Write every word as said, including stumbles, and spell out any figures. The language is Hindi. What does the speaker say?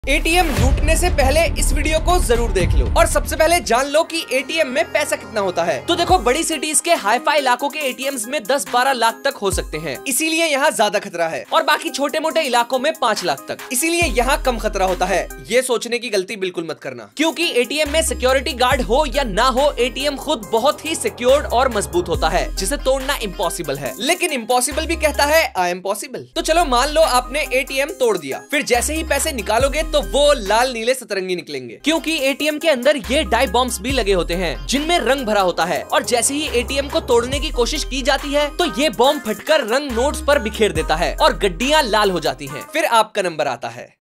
एटीएम लूटने से पहले इस वीडियो को जरूर देख लो और सबसे पहले जान लो कि एटीएम में पैसा कितना होता है। तो देखो, बड़ी सिटीज के हाई फाई इलाकों के एटीएम्स में दस बारह लाख तक हो सकते हैं, इसीलिए यहाँ ज्यादा खतरा है, और बाकी छोटे मोटे इलाकों में पाँच लाख तक, इसीलिए यहाँ कम खतरा होता है। ये सोचने की गलती बिल्कुल मत करना, क्योंकि एटीएम में सिक्योरिटी गार्ड हो या ना हो, एटीएम खुद बहुत ही सिक्योर्ड और मजबूत होता है, जिसे तोड़ना इम्पॉसिबल है। लेकिन इम्पॉसिबल भी कहता है आई एम पॉसिबल। तो चलो मान लो आपने एटीएम तोड़ दिया, फिर जैसे ही पैसे निकालोगे तो वो लाल नीले सतरंगी निकलेंगे, क्योंकि एटीएम के अंदर ये डाई बॉम्ब्स भी लगे होते हैं जिनमें रंग भरा होता है, और जैसे ही एटीएम को तोड़ने की कोशिश की जाती है तो ये बॉम्ब फटकर रंग नोट्स पर बिखेर देता है और गड्डियां लाल हो जाती हैं। फिर आपका नंबर आता है।